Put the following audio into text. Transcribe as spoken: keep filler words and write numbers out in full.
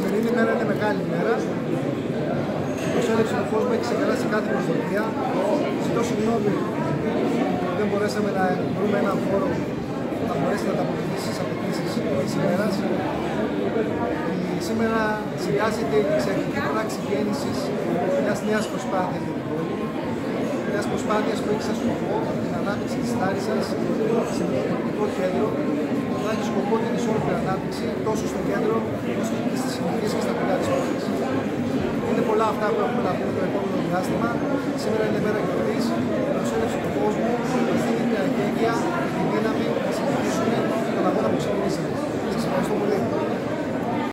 σημερινή μέρα είναι μεγάλη μέρα. Η προσέλευση του κόσμου έχει ξεπεράσει κάθε προσδοκία. Ζητώ συγγνώμη που δεν μπορέσαμε να βρούμε έναν χώρο που θα μπορέσει να ανταποκριθεί στις απαιτήσεις της ημέρας. Σήμερα συντάσσεται η εξαιρετική πράξη γέννησης μιας νέας προσπάθειας για την πόλη. Μιας προσπάθειας που έχει σαν σκοπό την ανάπτυξη της Λάρισσας σε μεταπολιτικό κέντρο, που θα έχει σκοπό την ισόρροπη ανάπτυξη τόσο στο κέντρο όσο και στις συνοικίες και στα πηγά της πόλης. Είναι πολλά αυτά που έχουμε να πούμε το επόμενο διάστημα. Σήμερα είναι μέρα γιορτής, η προσέλευση του κόσμου, μας δίνει την αγγέλια, τη δύναμη να συνεχίσουμε τον αγώνα που ξεκινήσαμε. Σας ευχαριστώ πολύ.